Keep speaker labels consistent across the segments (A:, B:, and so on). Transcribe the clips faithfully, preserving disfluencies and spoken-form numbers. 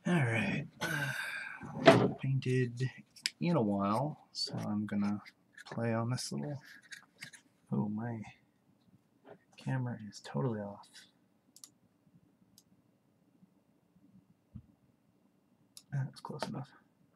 A: Alright, painted in a while, so I'm gonna play on this little, oh my camera is totally off. That's close enough.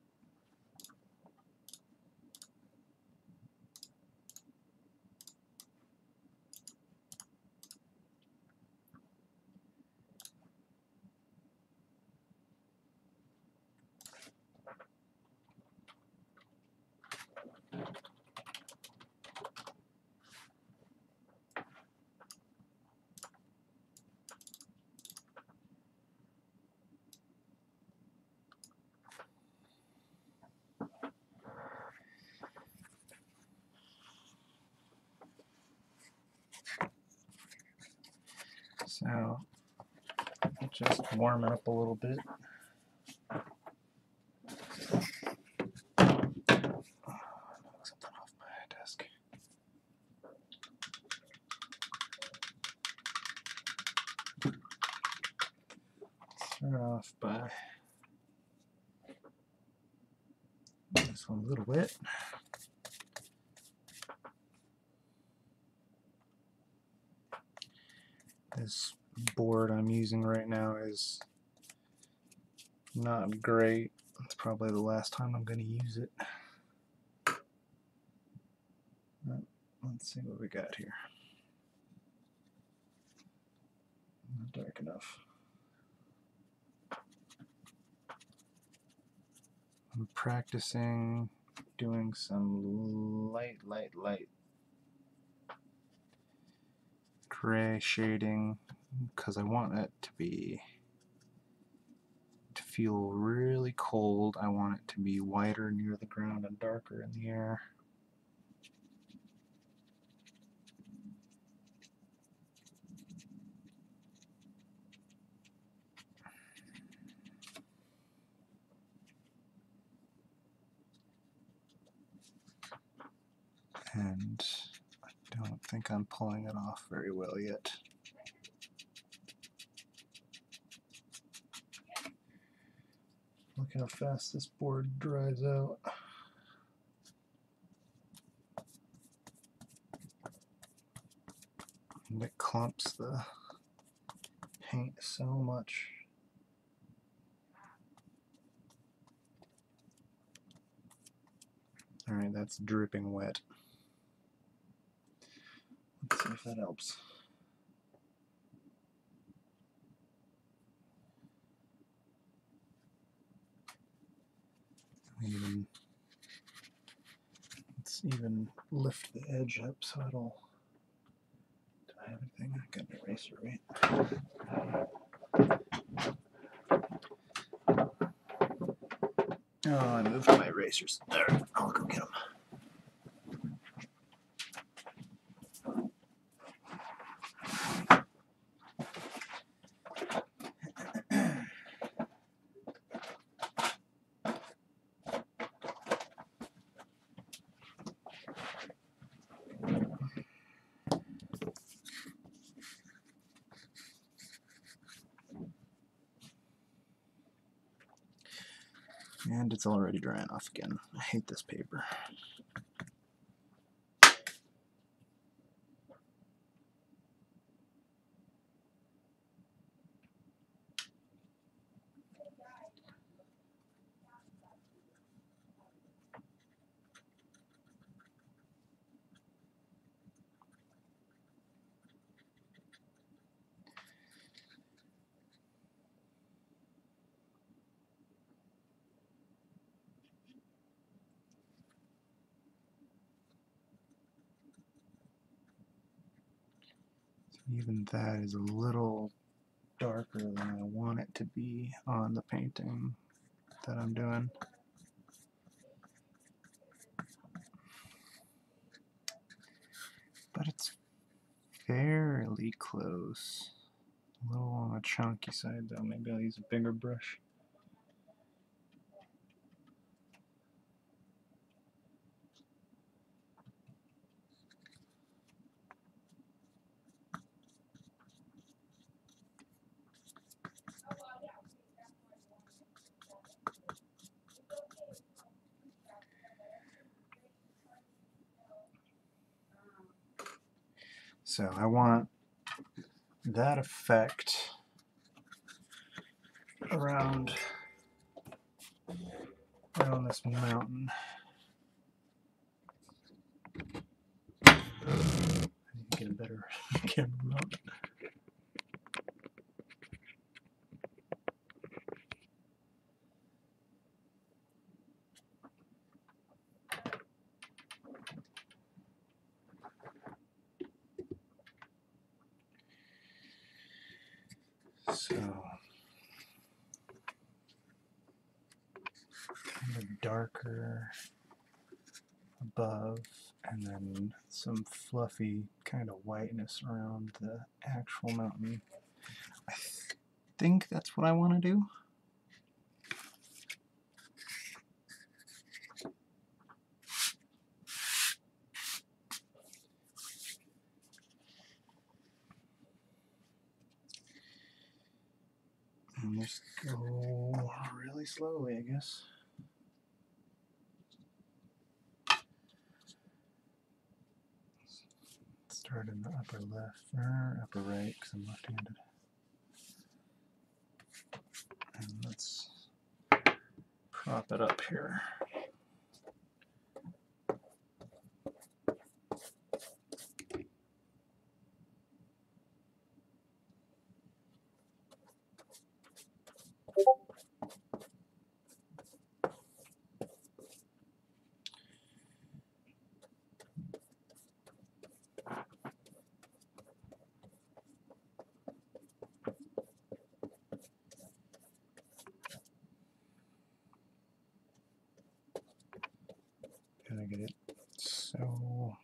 A: So, just warm it up a little bit. Something off my desk. Start off by this one's a little wet. This board I'm using right now is not great. It's probably the last time I'm going to use it. Let's see what we got here. Not dark enough. I'm practicing doing some light, light, light gray shading because I want it to be to feel really cold. I want it to be whiter near the ground and darker in the air. And I don't think I'm pulling it off very well yet. Look how fast this board dries out. And it clumps the paint so much. Alright, that's dripping wet. Let's see if that helps. Even, let's even lift the edge up so it'll. Do I have anything? I got an eraser, right? Oh, I moved my erasers. There, I'll go get them. And it's already drying off again. I hate this paper. Even that is a little darker than I want it to be on the painting that I'm doing. But it's fairly close. A little on the chunky side though. Maybe I'll use a bigger brush. So I want that effect around around this mountain. I need to get a better camera mount. So kind of darker above, and then some fluffy kind of whiteness around the actual mountain. I th think that's what I want to do. And just go really slowly, I guess. Start in the upper left, or upper right, because I'm left-handed. And let's prop it up here. Gotta get it so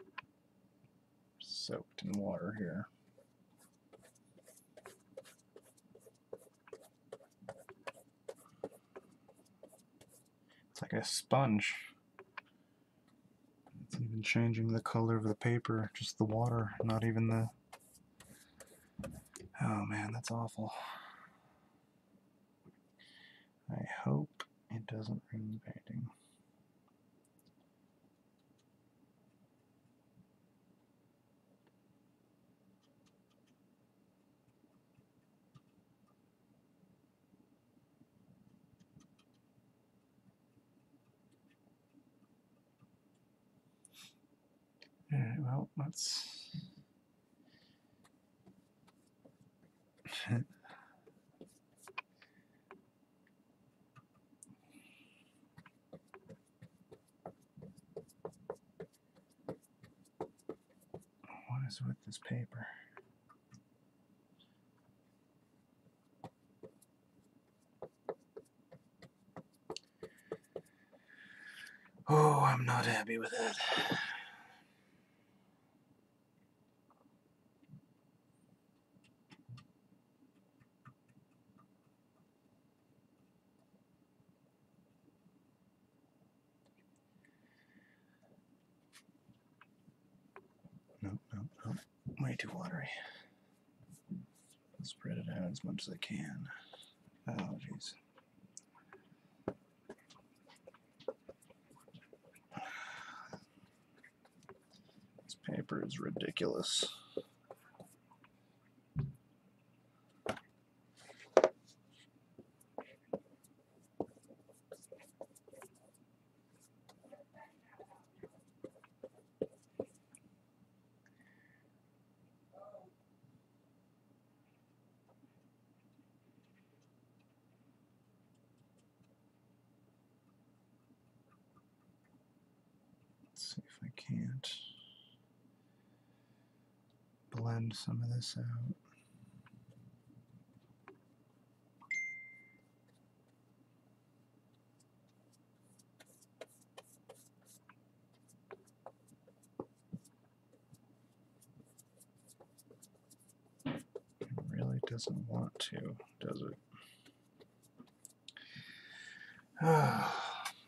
A: soaked in water here. It's like a sponge. It's even changing the color of the paper, just the water, not even the... Oh man, that's awful. I hope it doesn't ruin the painting. Alright, well, let's... What is with this paper? Oh, I'm not happy with that. Nope, nope, nope. Way too watery. Spread it out as much as I can. Oh, jeez. This paper is ridiculous. Let's see if I can't blend some of this out. It really doesn't want to, does it? Ah.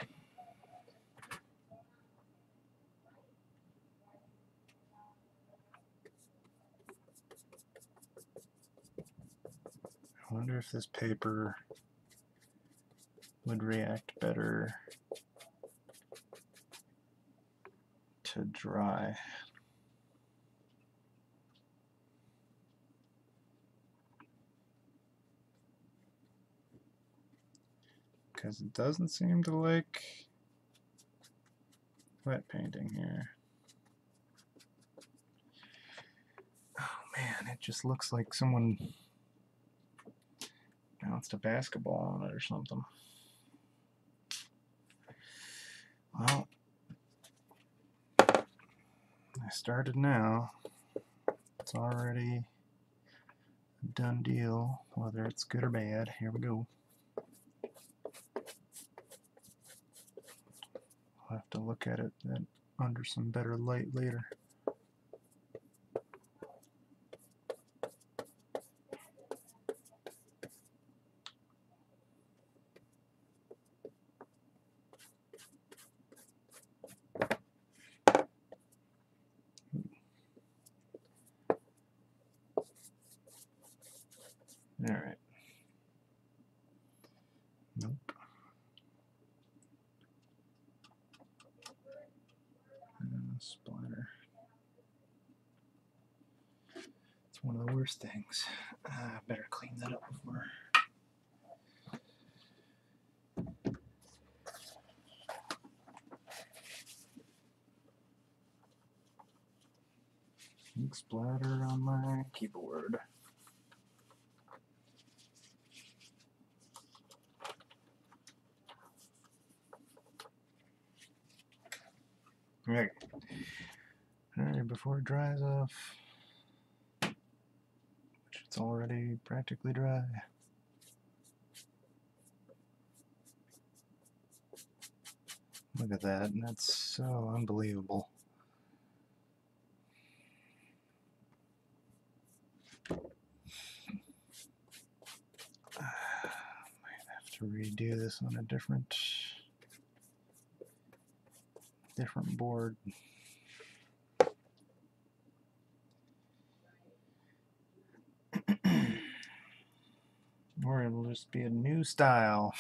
A: I wonder if this paper would react better to dry. because it doesn't seem to like wet painting here. Oh man, it just looks like someone bounced a basketball on it or something. Well, I started now. It's already a done deal, whether it's good or bad. Here we go. I'll have to look at it under some better light later. All right. Nope. Uh, splatter. It's one of the worst things. I uh, better clean that up before. Ink splatter on my keyboard. Right. Alright, before it dries off, which it's already practically dry. Look at that, and that's so unbelievable. Might have to redo this on a different different board. Or it'll just be a new style.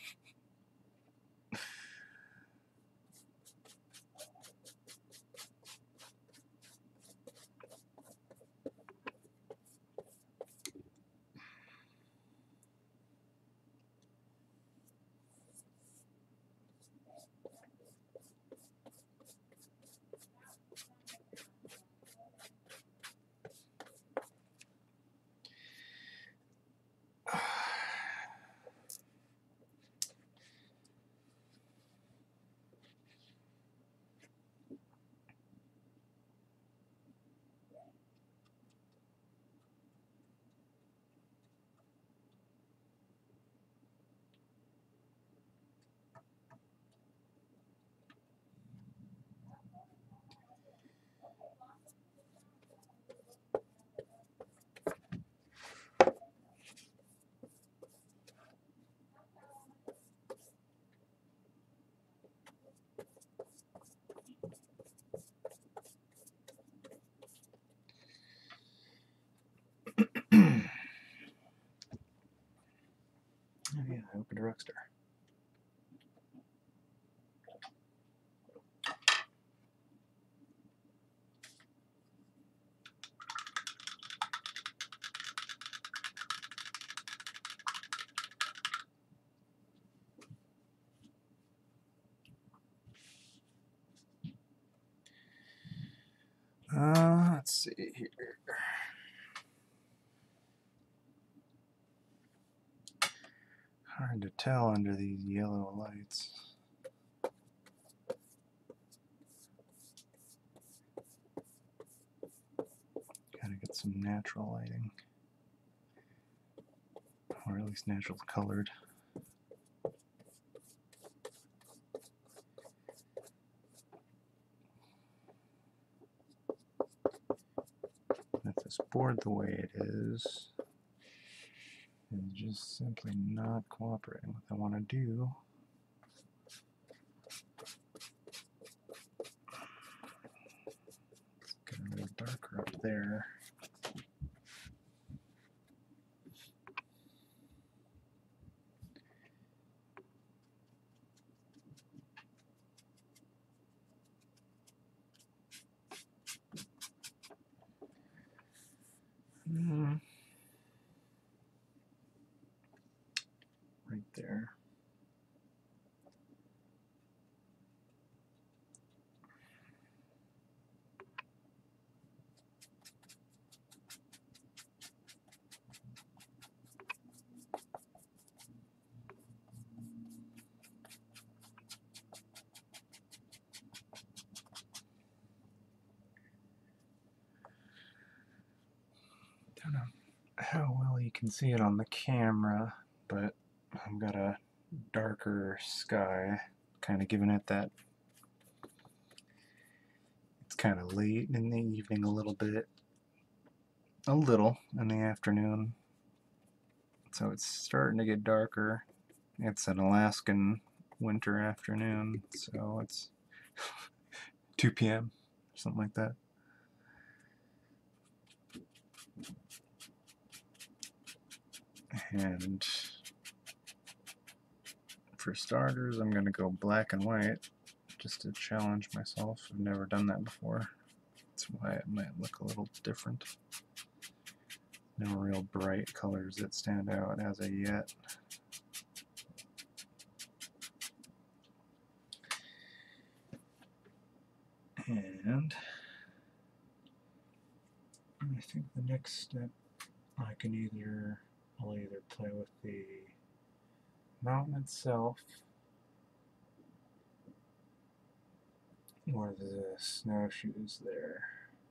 A: Oh yeah, I opened a Rockstar. Uh, let's see here. Hard to tell under these yellow lights. Gotta get some natural lighting, or at least natural colored. If this board the way it is, is just simply not cooperating with what I want to do. It's getting a little darker up there. Mm. Right there. don't know how well you can see it on the camera, but I've got a darker sky, kind of giving it that. It's kind of late in the evening, a little bit, a little in the afternoon, so it's starting to get darker. It's an Alaskan winter afternoon, so it's two P M, something like that. And for starters, I'm going to go black and white just to challenge myself. I've never done that before. That's why it might look a little different. No real bright colors that stand out as of yet. And I think the next step, I can either, I'll either play with the mountain itself or the snowshoes there.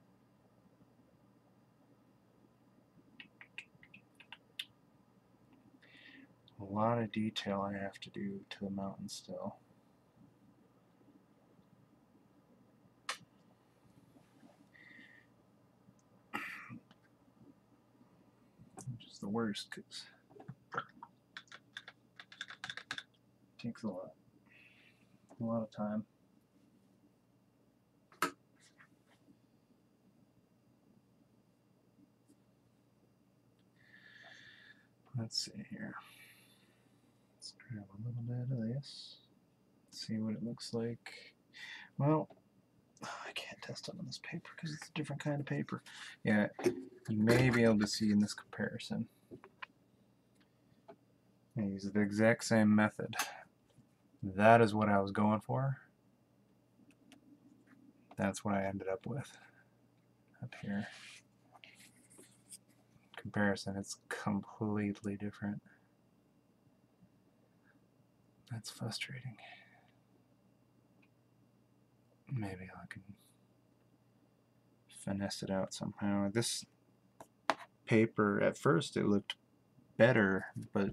A: A lot of detail I have to do to the mountain still. Which is the worst because it takes a lot, a lot of time. Let's see here. Let's grab a little bit of this. See what it looks like. Well, I can't test it on this paper because it's a different kind of paper. Yeah, you may be able to see in this comparison. I use the exact same method. That is what I was going for. That's what I ended up with up here. Comparison, it's completely different. That's frustrating. Maybe I can finesse it out somehow. This paper, at first it looked better, but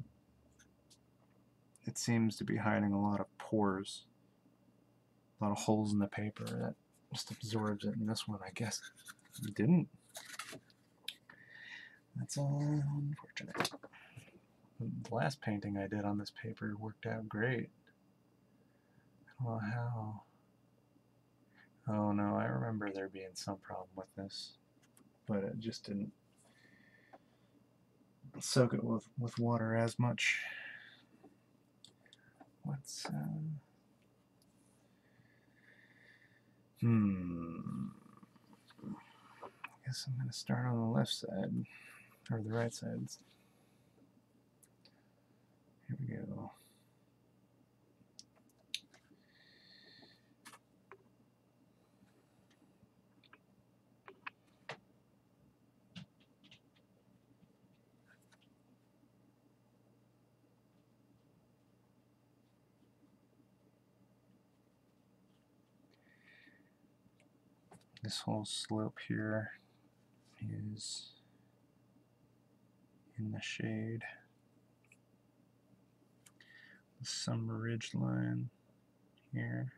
A: it seems to be hiding a lot of pores, a lot of holes in the paper that just absorbs it. And this one, I guess, didn't. That's unfortunate. The last painting I did on this paper worked out great. I don't know how. Oh no, I remember there being some problem with this, but it just didn't soak it with, with water as much. What's, uh, hmm, I guess I'm going to start on the left side, or the right side. Here we go. This whole slope here is in the shade. The summer ridge line here.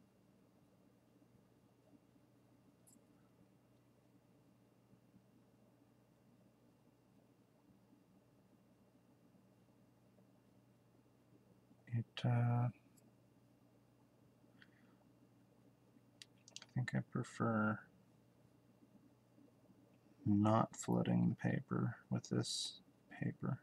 A: It, uh, I think I prefer not flooding the paper with this paper.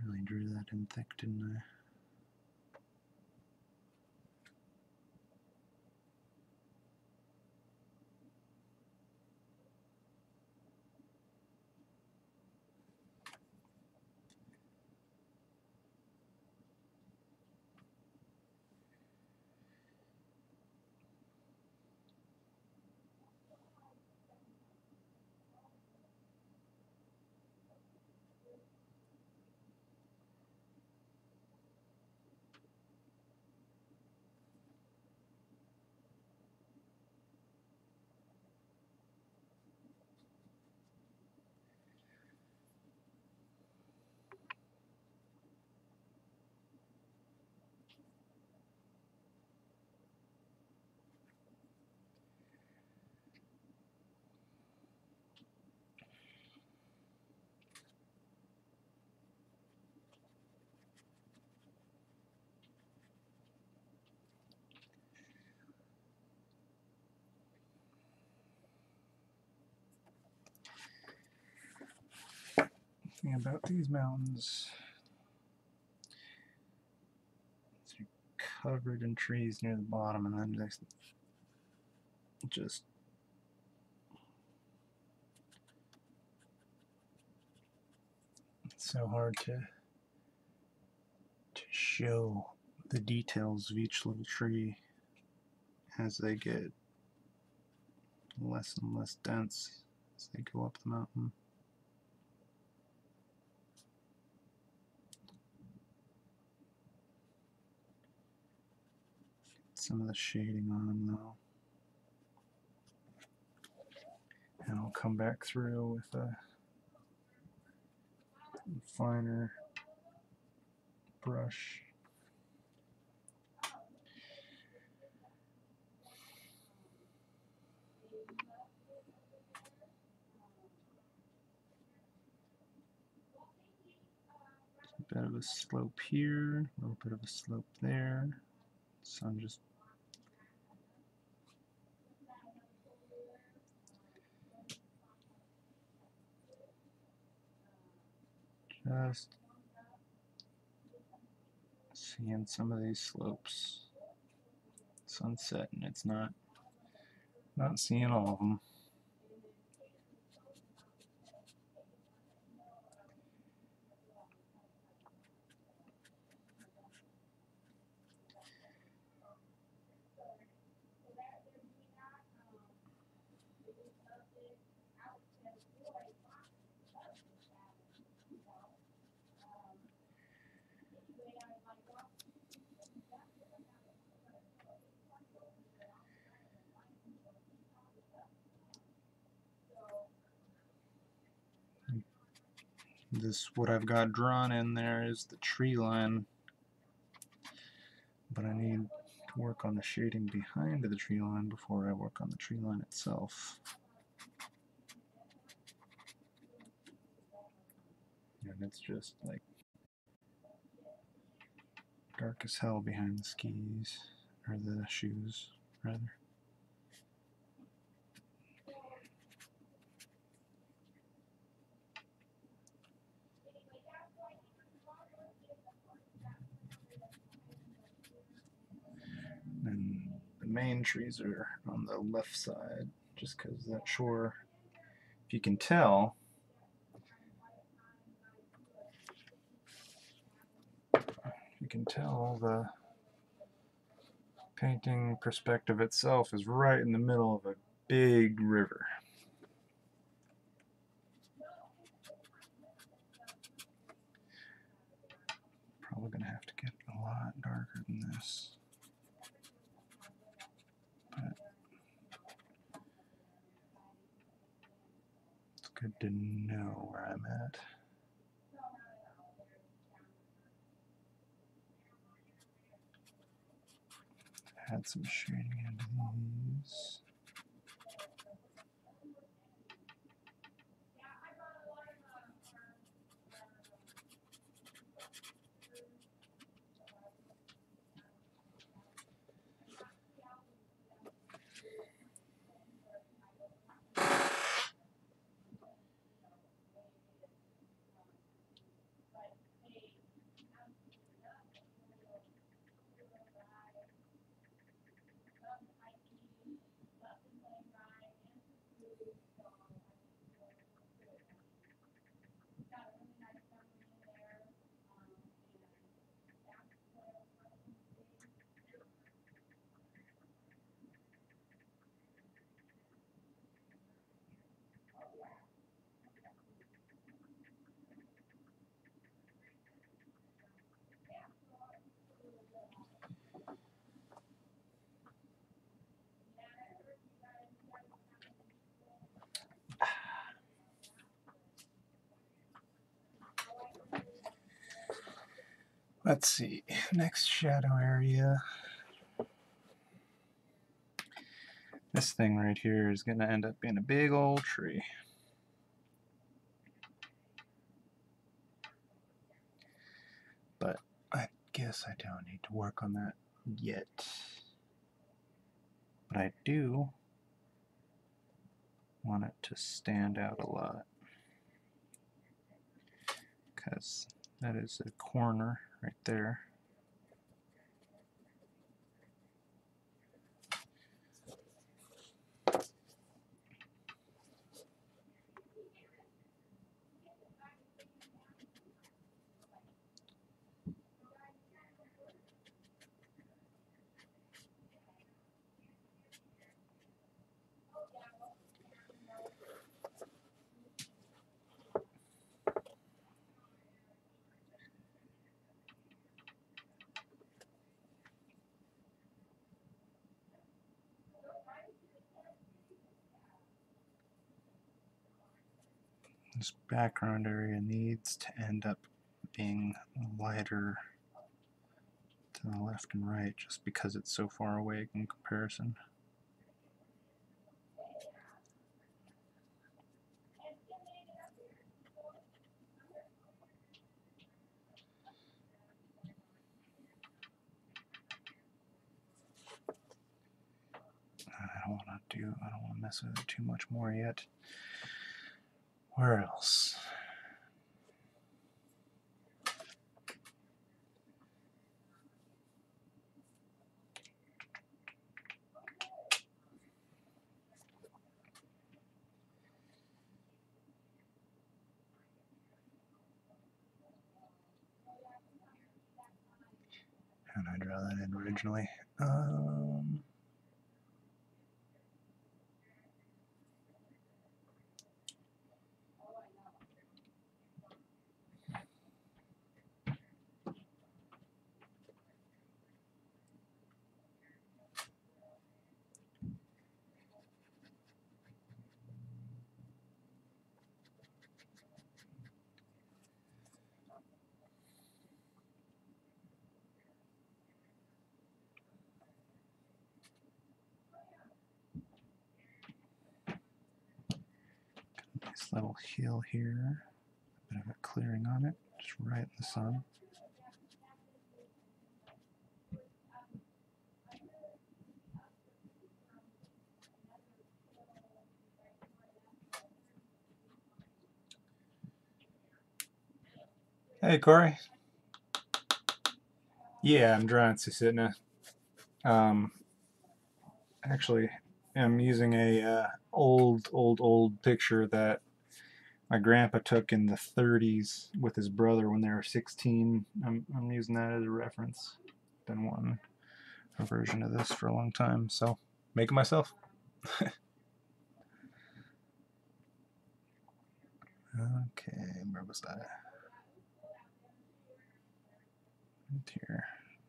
A: Really drew that in thick, didn't I? Thing about these mountains, they're covered in trees near the bottom, and then there's just it's so hard to to show the details of each little tree as they get less and less dense as they go up the mountain. Some of the shading on them though. And I'll come back through with a finer brush. A bit of a slope here, a little bit of a slope there. So I'm just just seeing some of these slopes. Sunset, and it's not not seeing all of them. This, what I've got drawn in there is the tree line, but I need to work on the shading behind the tree line before I work on the tree line itself. And it's just like dark as hell behind the skis, or the shoes, rather. And the main trees are on the left side, just because that shore, if you can tell, you can tell the painting perspective itself is right in the middle of a big river. Probably going to have to get a lot darker than this. But it's good to know where I'm at. Add some shading into these. Let's see, next shadow area. This thing right here is going to end up being a big old tree. But I guess I don't need to work on that yet. But I do want it to stand out a lot, because that is a corner right there. This background area needs to end up being lighter to the left and right, just because it's so far away in comparison. I don't want to do, I don't want to mess with it too much more yet. Where else? How did I draw that in originally? Um, nice little hill here, a bit of a clearing on it, just right in the sun. Hey, Corey. Yeah, I'm drawing Susitna. Um, actually, I'm using a uh, old, old, old picture that my grandpa took in the thirties with his brother when they were sixteen. I'm, I'm using that as a reference. Been wanting a version of this for a long time, so make it myself. Okay, where was that? Right here.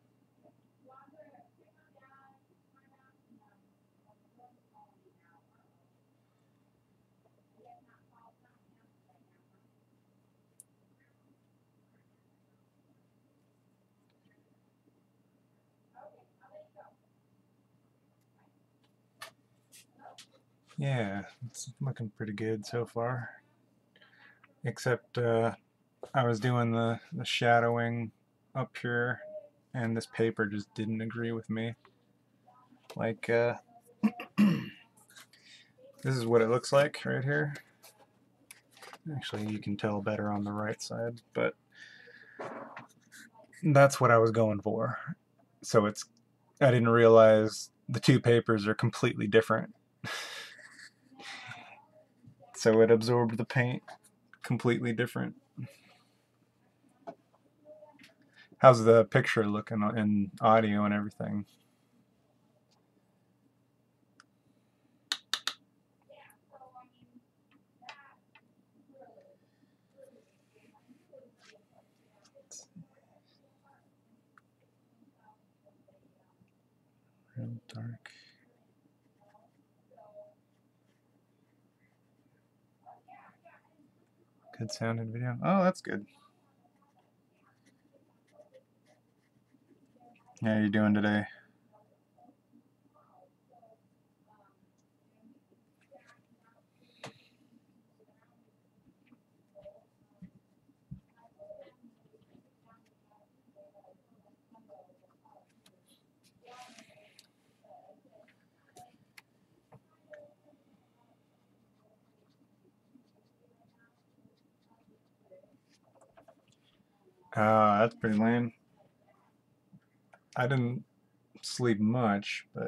A: Yeah, it's looking pretty good so far. Except uh, I was doing the, the shadowing up here, and this paper just didn't agree with me. Like, uh, this is what it looks like right here. Actually, you can tell better on the right side, but that's what I was going for. So it's, I didn't realize the two papers are completely different. So it absorbed the paint completely different. How's the picture looking in audio and everything? Real dark. Good sounding video. Oh, that's good. How you doing today? Ah, uh, that's pretty lame. I didn't sleep much, but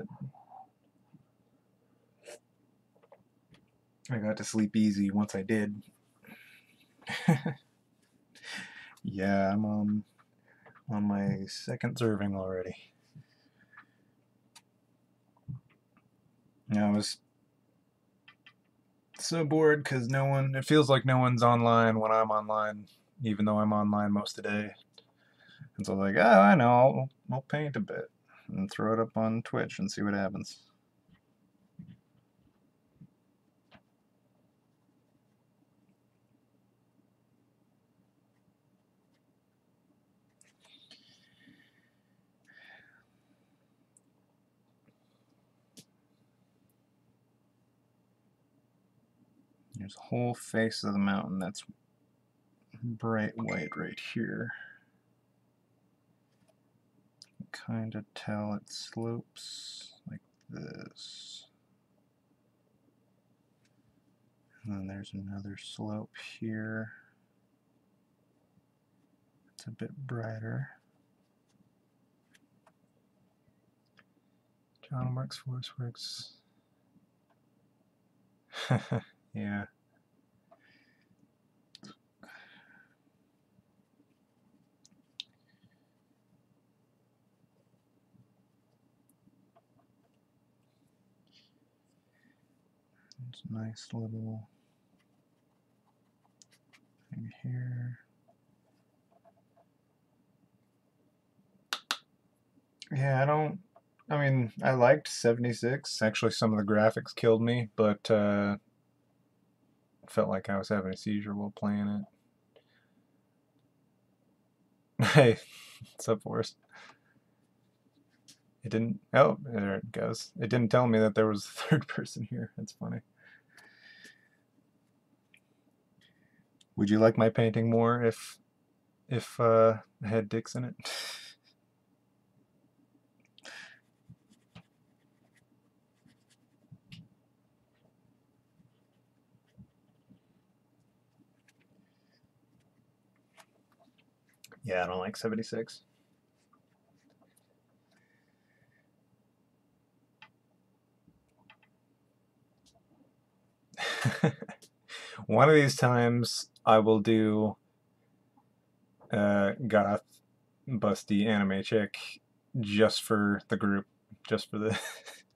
A: I got to sleep easy once I did. Yeah, I'm on, on my second serving already. Yeah, I was so bored because no one, it feels like no one's online when I'm online, even though I'm online most of the day. And so I was like, oh, I know, I'll, I'll paint a bit and throw it up on Twitch and see what happens. There's a whole face of the mountain that's bright white right here. Kind of tell it slopes like this. And then there's another slope here. It's a bit brighter. John Marks Force Works. Yeah. It's a nice little thing here. Yeah, I don't, I mean, I liked seventy-six. Actually, some of the graphics killed me, but uh, felt like I was having a seizure while playing it. Hey, what's up, Forrest? It didn't, oh, there it goes. It didn't tell me that there was a third person here. That's funny. Would you like my painting more if if uh, I had dicks in it? Yeah, I don't like seventy-six. One of these times I will do uh, goth busty anime chick just for the group, just for the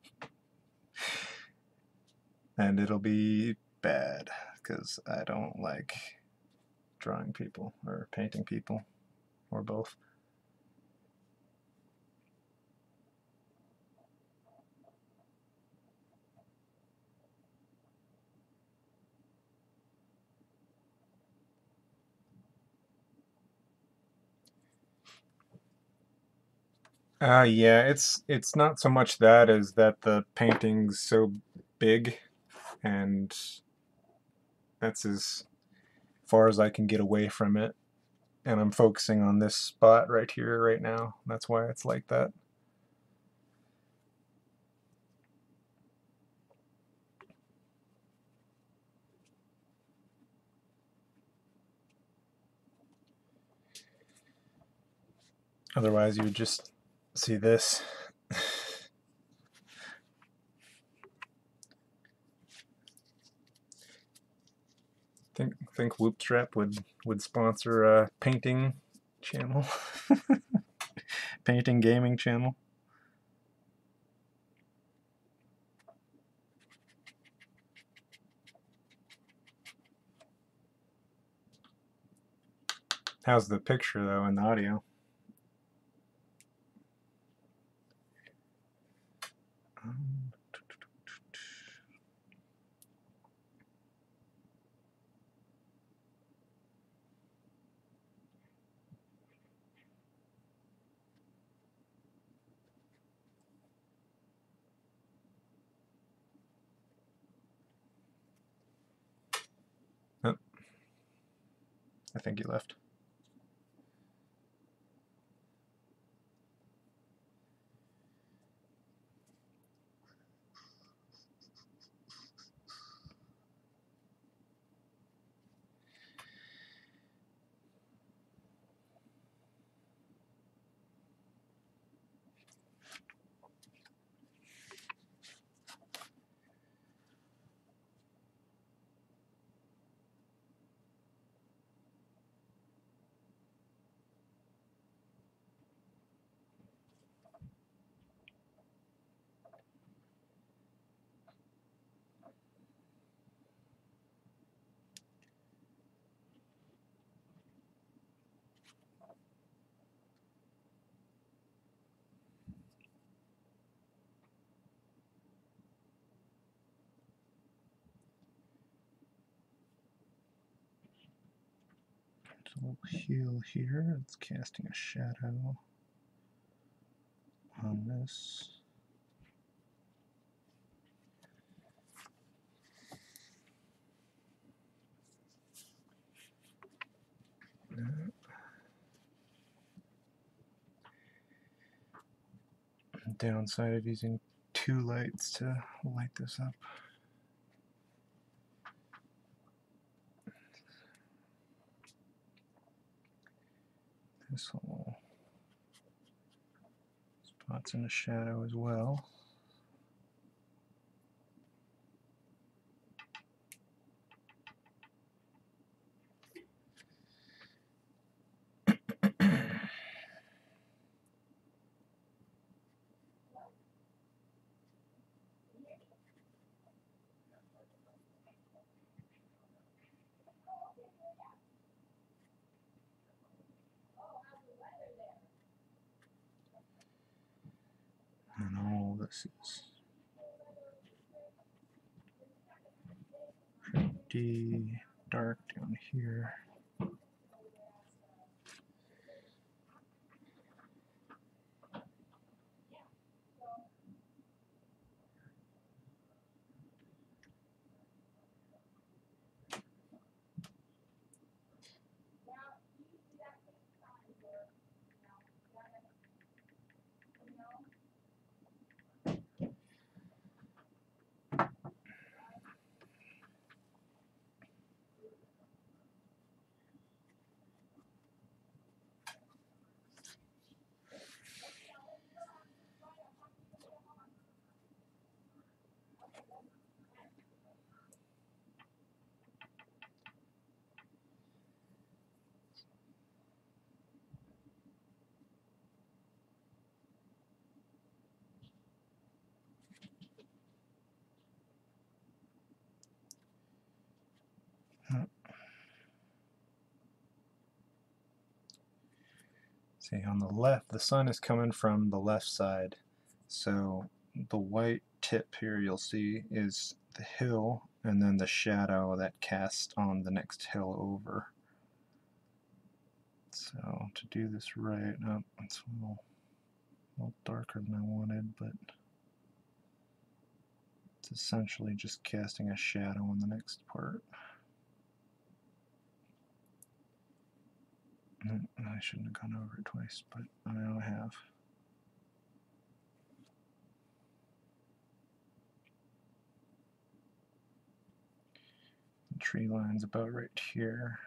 A: and it'll be bad because I don't like drawing people or painting people or both. Uh, yeah, it's it's not so much that as that the painting's so big, and that's as far as I can get away from it. And I'm focusing on this spot right here, right now. That's why it's like that. Otherwise, you would just see this. think think Whoopstrap would would sponsor a painting channel, painting gaming channel. How's the picture though and the audio? Um, I think he left. A little heel here. It's casting a shadow on this. Downside of using two lights to light this up. This little spot's in the shadow as well. And all this is pretty dark down here. See, on the left, the sun is coming from the left side, so the white tip here you'll see is the hill, and then the shadow that casts on the next hill over. So to do this right, oh, it's a little, a little darker than I wanted, but it's essentially just casting a shadow on the next part. I shouldn't have gone over it twice, but I now have. The tree line's about right here.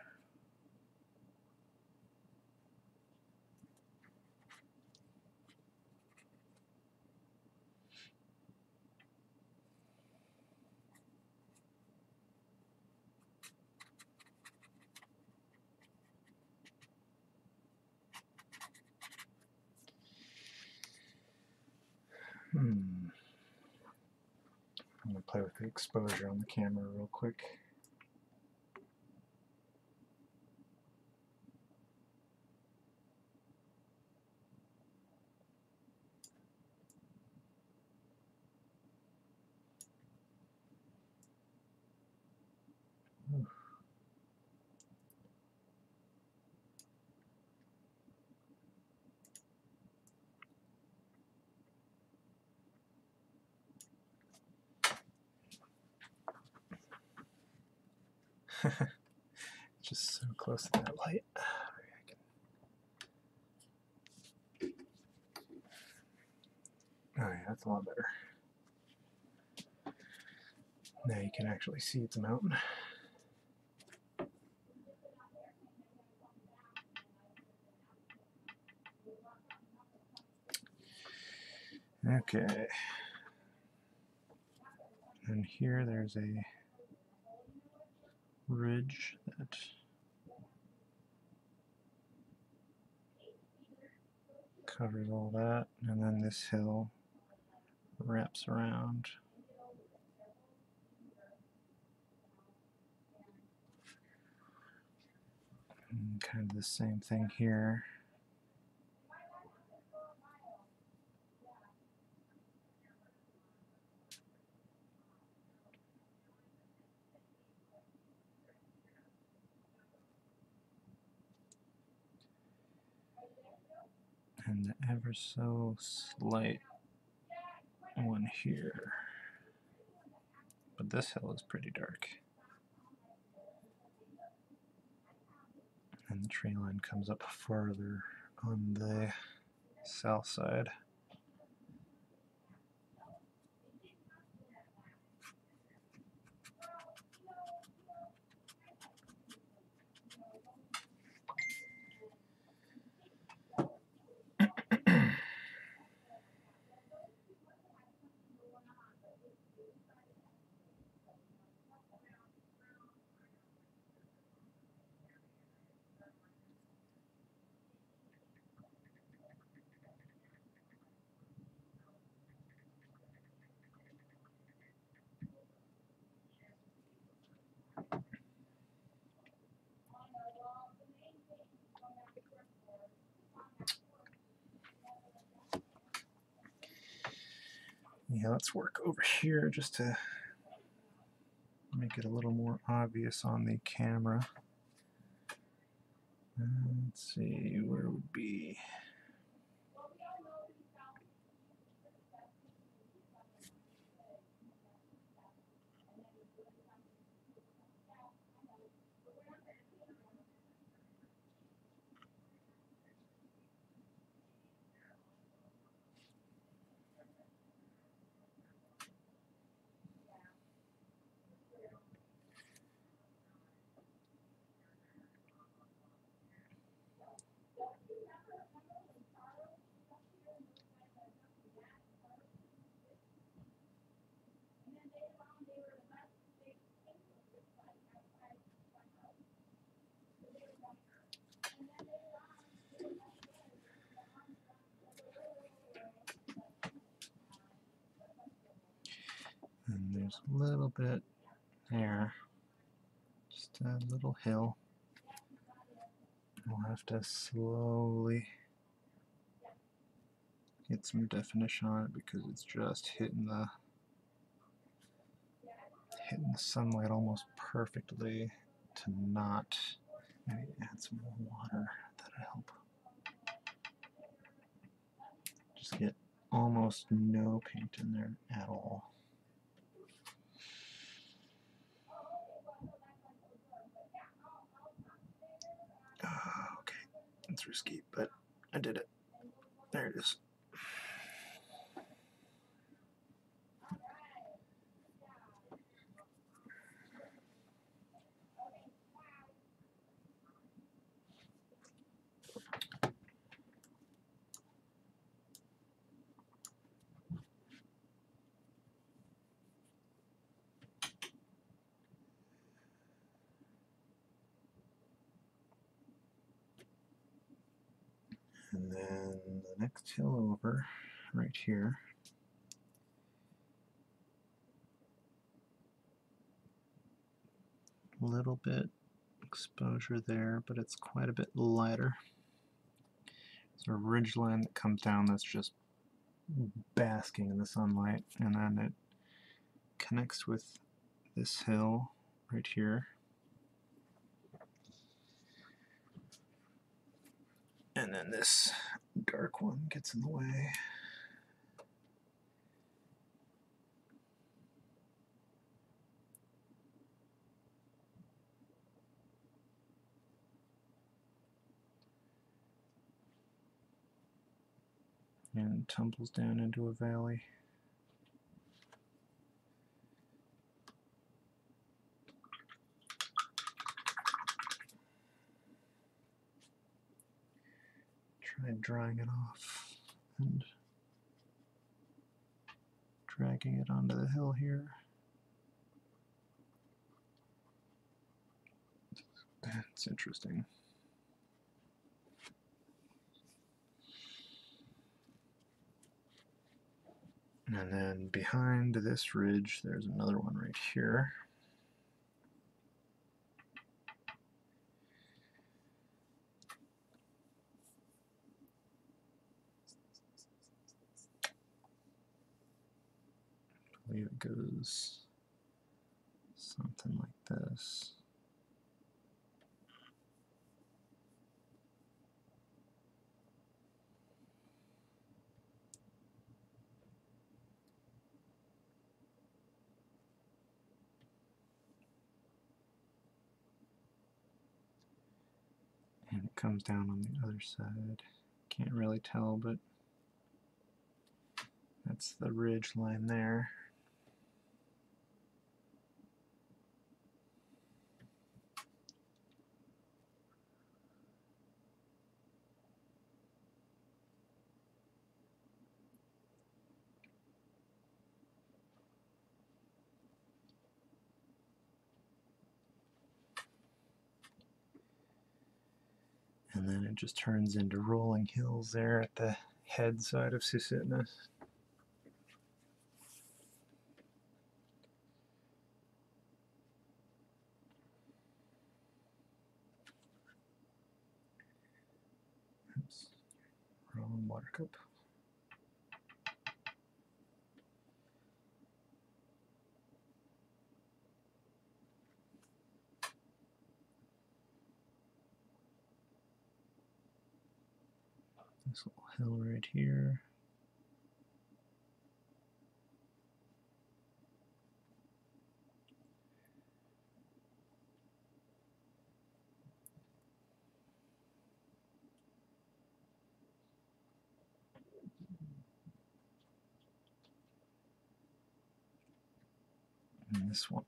A: Hmm. I'm going to play with the exposure on the camera real quick. Ooh. just so close to that light. Oh yeah, that's a lot better. Now you can actually see it's a mountain. Okay. And here there's a ridge that covers all that, and then this hill wraps around. And kind of the same thing here. And the ever so slight one here. But this hill is pretty dark. And the tree line comes up farther on the south side. Yeah, let's work over here just to make it a little more obvious on the camera. Uh, let's see, where would be... And there's a little bit there, just a little hill. We'll have to slowly get some definition on it because it's just hitting the hitting the sunlight almost perfectly to not. Maybe add some more water, that'll help. Just get almost no paint in there at all. Uh, okay, it's risky, but I did it. There it is. And then the next hill over, right here. A little bit exposure there, but it's quite a bit lighter. There's a ridge line that comes down that's just basking in the sunlight, and then it connects with this hill right here. And then this dark one gets in the way. and tumbles down into a valley. Try drying it off and dragging it onto the hill here. That's interesting. And then behind this ridge, there's another one right here. I believe it goes something like this. And it comes down on the other side. Can't really tell, but that's the ridge line there. And then it just turns into rolling hills there at the head side of Susitna. Oops, wrong water cup. This little hill right here. And this one.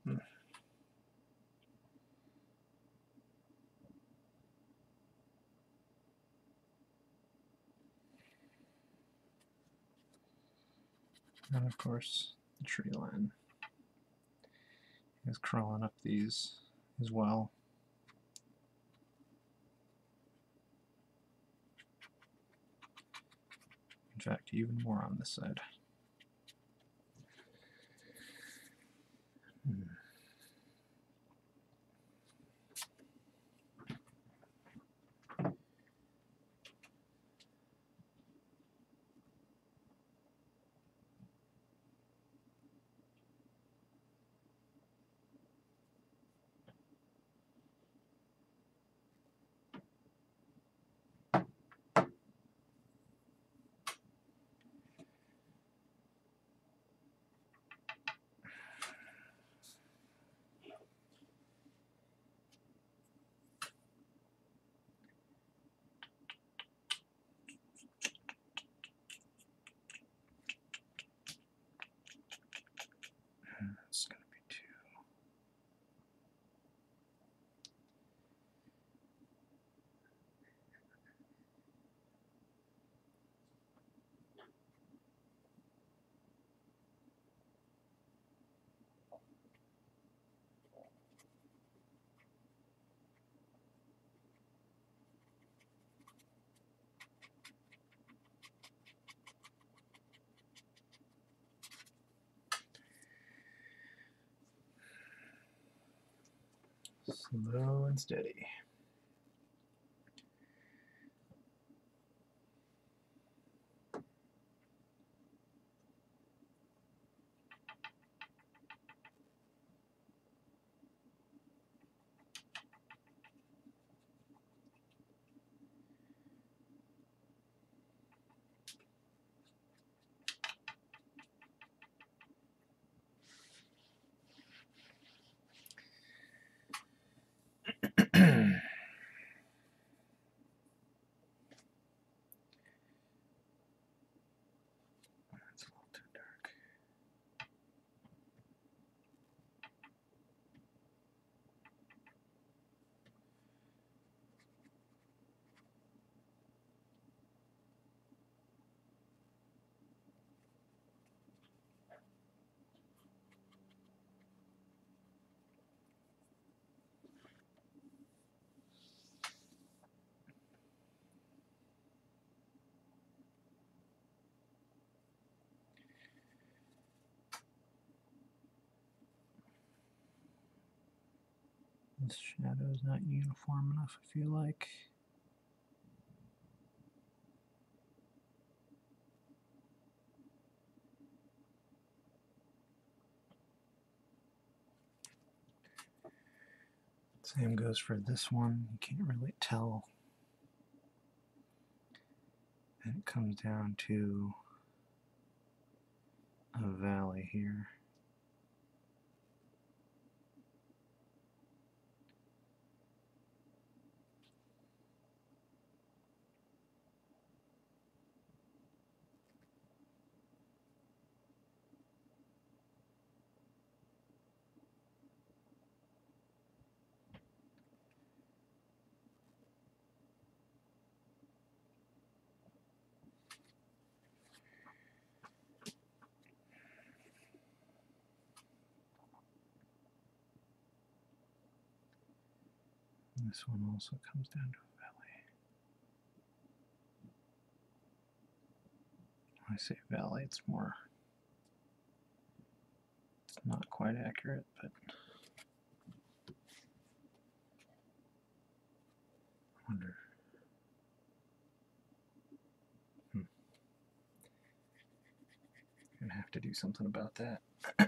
A: And of course, the tree line is crawling up these as well. In fact, even more on this side. Hmm. It's going to be two. Slow and steady. This shadow is not uniform enough, I feel like. Same goes for this one. You can't really tell. And it comes down to a valley here. This one also comes down to a valley. When I say valley, it's more, it's not quite accurate, but I wonder. Hmm. Gonna have to do something about that.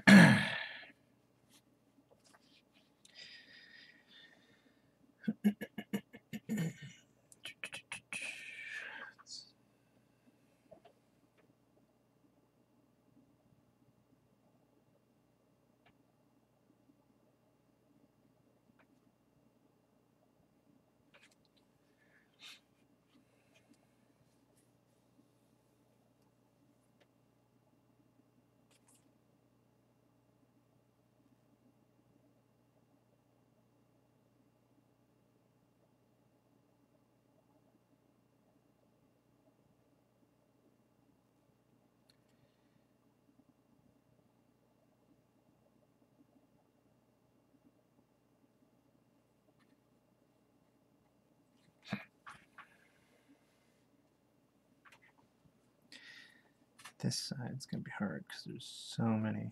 A: This side's gonna be hard because there's so many,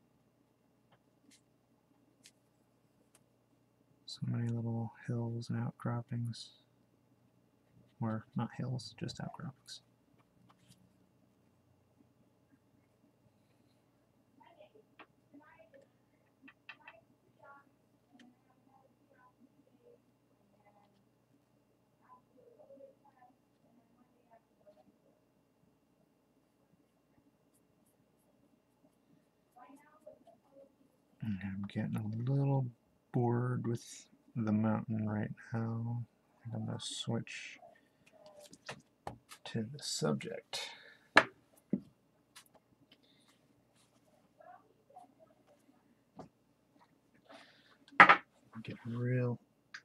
A: so many little hills and outcroppings, or not hills, just outcroppings. And I'm getting a little bored with the mountain right now. I think I'm going to switch to the subject. Get real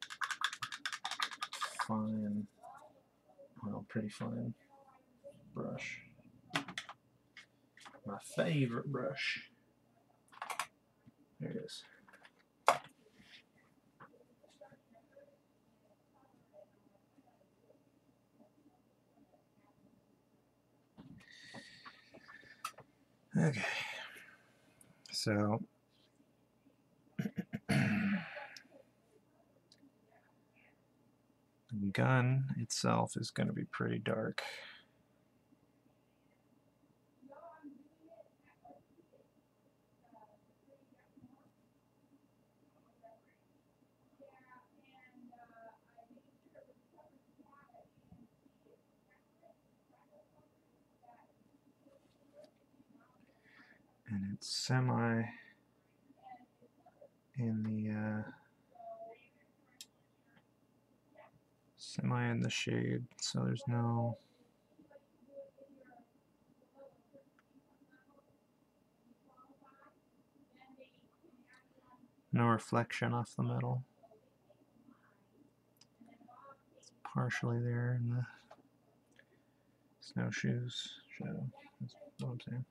A: fine, well, pretty fine brush. My favorite brush. There it is. Okay, so the gun itself is going to be pretty dark. And it's semi in the uh, semi in the shade, so there's no no reflection off the metal. It's partially there in the snowshoes shadow. That's what I'm saying.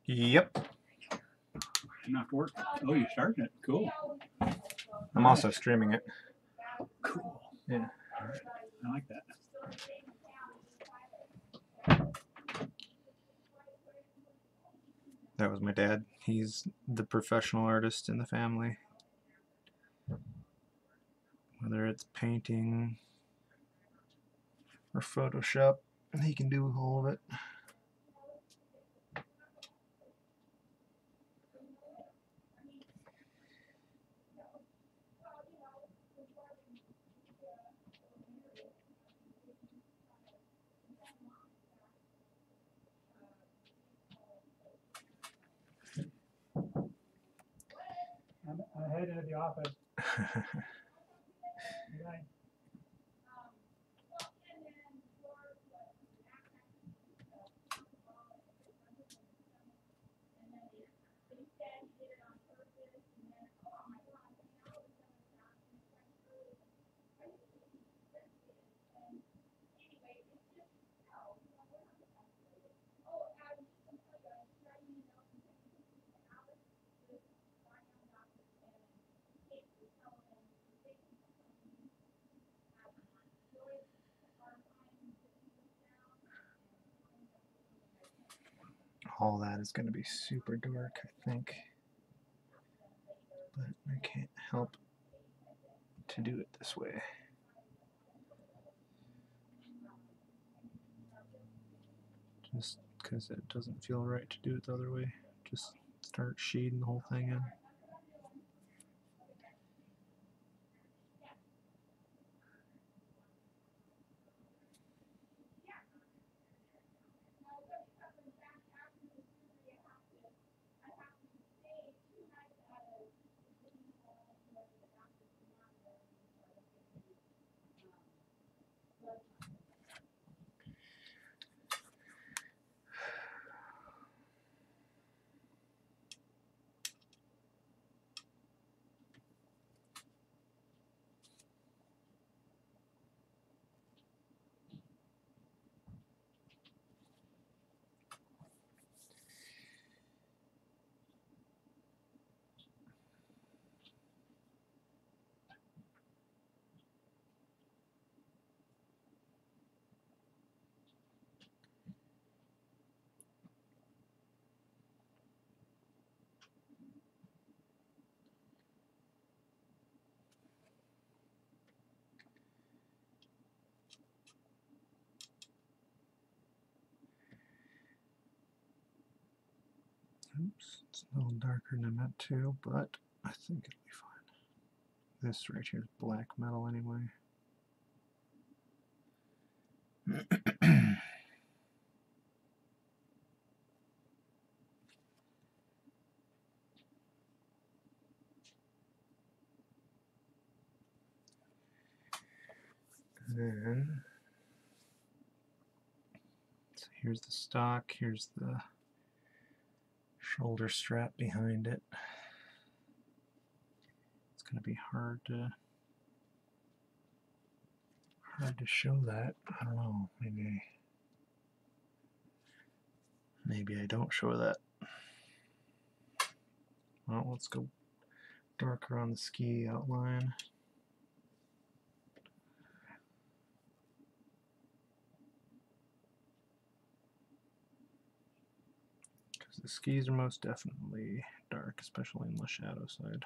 A: Yep.
B: Not work. Oh, you're starting it. Cool.
A: I'm
B: All
A: also
B: right.
A: streaming it.
B: Cool.
A: Yeah.
B: All right. I like that.
A: That was my dad. He's the professional artist in the family. Whether it's painting or Photoshop, he can do all of it.
B: I'm, I'm heading to the office. Right.
A: All that is going to be super dark, I think. But I can't help to do it this way. Just because it doesn't feel right to do it the other way. Just start shading the whole thing in. Oops, it's a little darker than I meant to, but I think it'll be fine. This right here is black metal anyway. Then, so here's the stock, here's the shoulder strap behind it. It's going to be hard to hard to show that. I don't know, maybe maybe I don't show that. Well, let's go darker on the ski outline. Because the skis are most definitely dark, especially in the shadow side.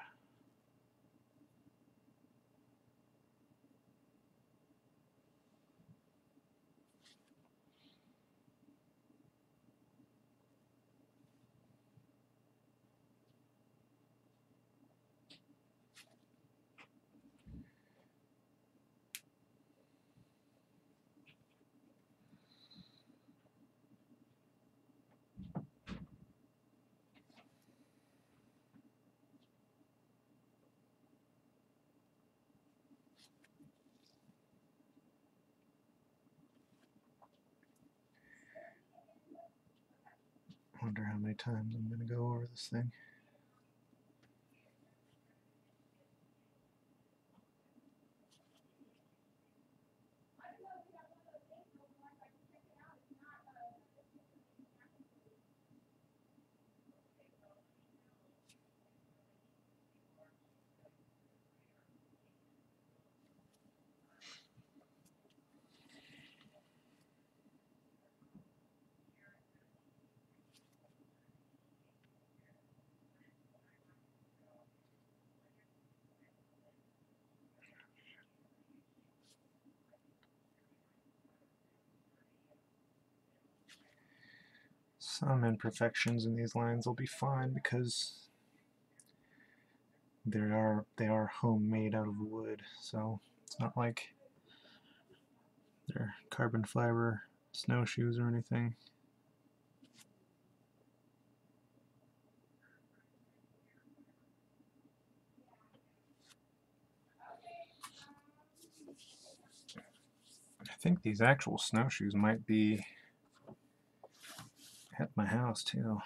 A: Wonder how many times I'm going to go over this thing. some imperfections in these lines will be fine because they are they are homemade out of wood, so it's not like they're carbon fiber snowshoes or anything. I think these actual snowshoes might be at my house too.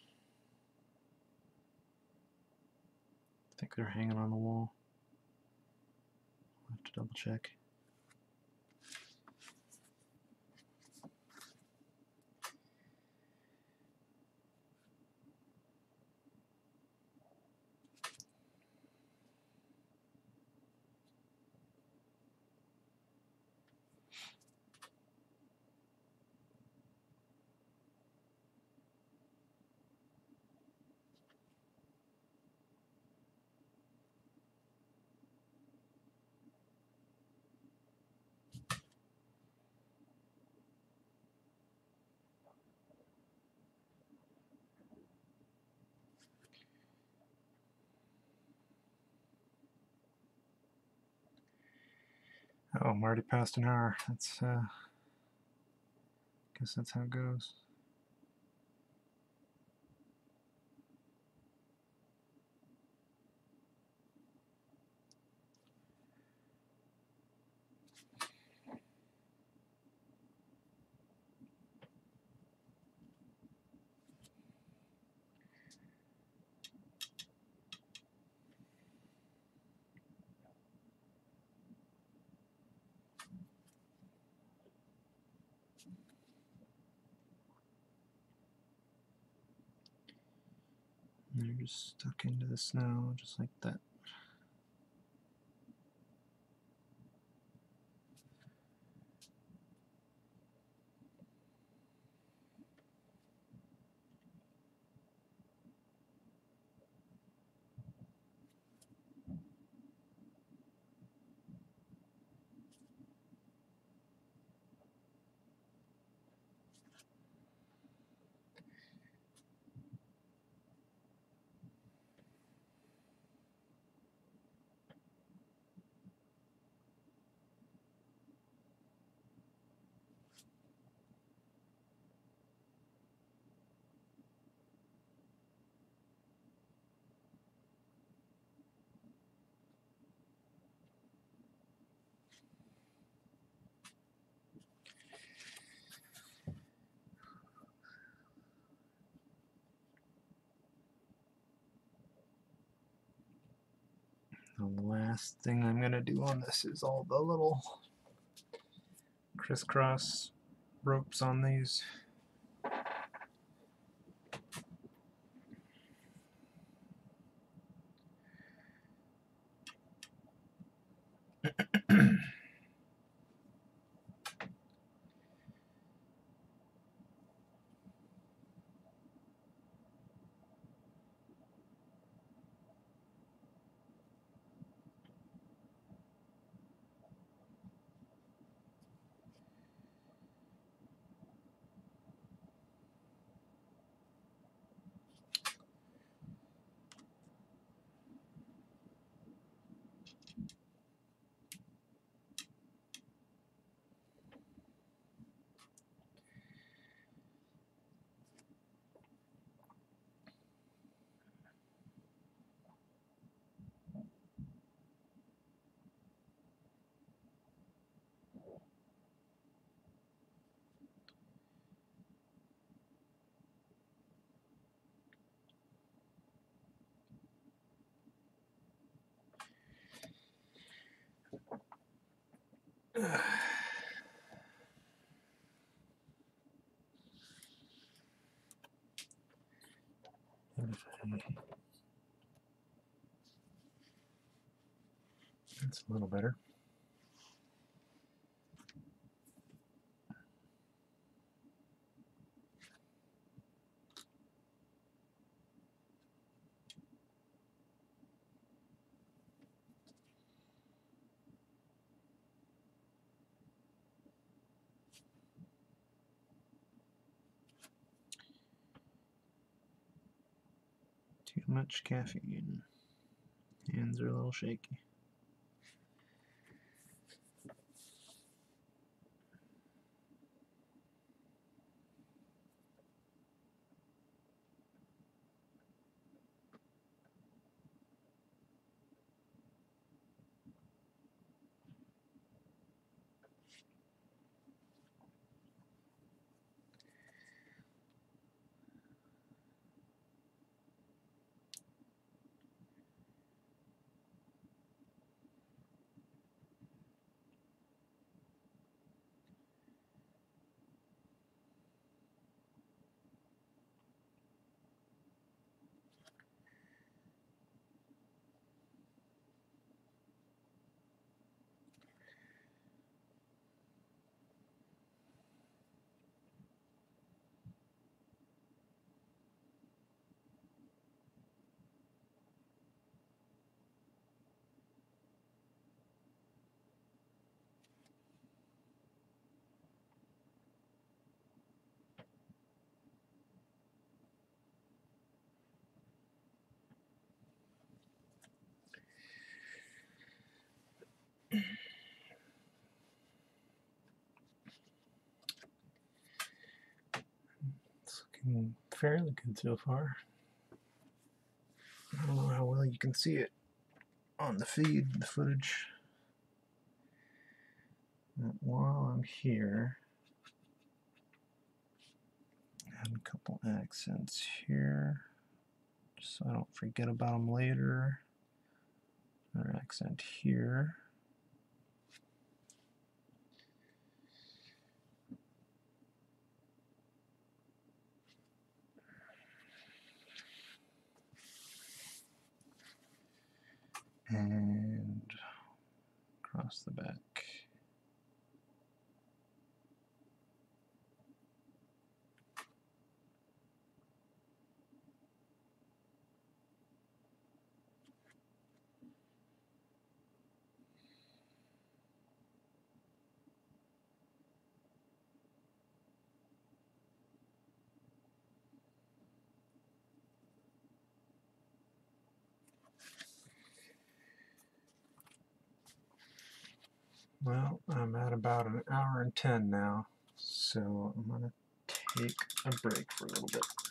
A: I think they're hanging on the wall. I'll have to double check. Oh, I'm already past an hour. That's, uh, guess that's how it goes. And they're just stuck into the snow, just like that. The last thing I'm going to do on this is all the little crisscross ropes on these. That's a little better. Too much caffeine. Hands are a little shaky. It's looking fairly good so far. I don't know how well you can see it on the feed, the footage. But while I'm here, add a couple accents here, just so I don't forget about them later. Another accent here. And across the back. Well, I'm at about an hour and ten now, so I'm going to take a break for a little bit.